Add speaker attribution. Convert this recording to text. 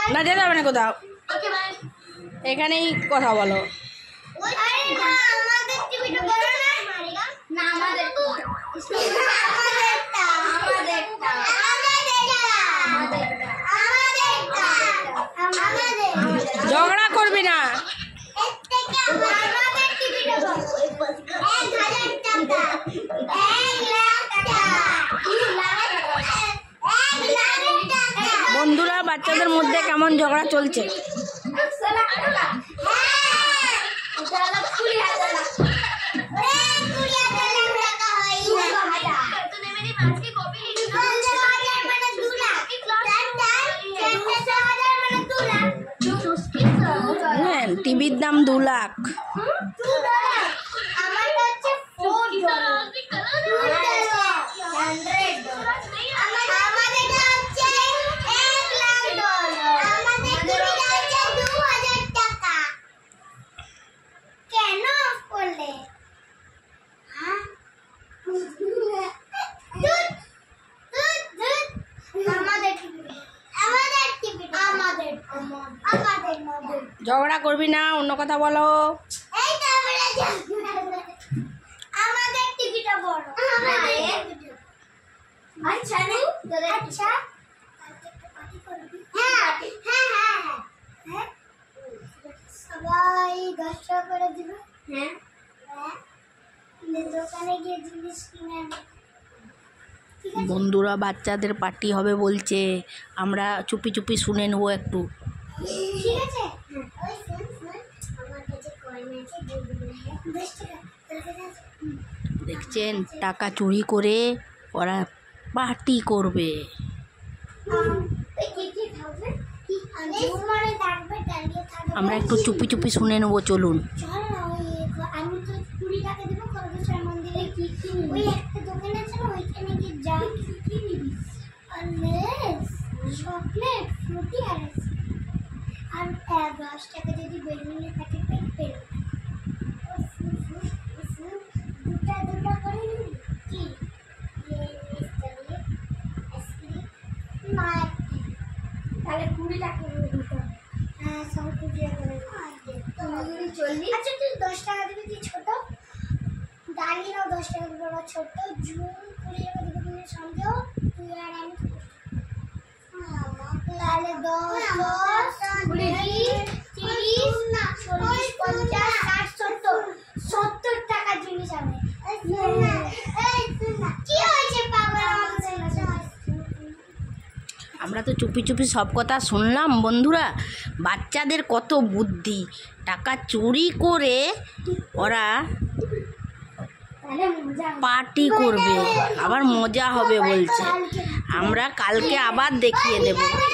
Speaker 1: না যেতে হবে না কোথাও, এখানেই কথা বলো। ঝগড়া করবি না। বন্ধুরা, বাচ্চাদের মধ্যে কেমন ঝগড়া চলছে? টিভির দাম 2 লাখ। ঝগড়া করবি না, অন্য কথা বলো।
Speaker 2: আমাদের টিভিটা বড়। আচ্ছা আচ্ছা, হ্যাঁ সবাই 10 টাকা করে দিবে। হ্যাঁ, দোকানে গিয়ে জিনিস কিনে।
Speaker 1: বন্ধুরা, বাচ্চাদের পার্টি হবে বলছে, আমরা চুপি চুপি শুনে নেবো একটু।
Speaker 2: ঠিক আছে, ওই শুন, আমার কাছে কয়েন আছে, দিয়ে 10 টাকা।
Speaker 1: দেখছেন, টাকা চুরি করে ওরা পার্টি করবে। আমরা একটু চুপি চুপি শুনে নেবো, চলুন।
Speaker 2: আমি তো 20 টাকা দেবো খরগোশের মন্দিরে। কি ওই একটা দোকান আছে না, ওইখানে গিয়ে যা কি নিবি, চকলেট, ফ্রুটি আর 10 টাকা যদি বেলুনের প্যাকেট পেয়ে দুটা করে নিবি। কি তাহলে 20 টাকা দিতে হবে। হ্যাঁ, সব 20 টাকা করে। আচ্ছা, তুই 10 টাকা দিবি, তুই ছোট ডালিনাও 10 টাকা দিবি, বা ছোট জুন 20 টাকা দিবি। তুমি সন্দেহ তুই আর আমি তাহলে 10 20 30 40 50 60 70 টাকা জিনিস হবে। কি হয়েছে পাগল?
Speaker 1: আমরা তো চুপি চুপি সব কথা শুনলাম। বন্ধুরা, বাচ্চাদের কত বুদ্ধি, টাকা চুরি করে ওরা পার্টি করবে, আবার মজা হবে বলছে। আমরা কালকে আবার দেখিয়ে দেব।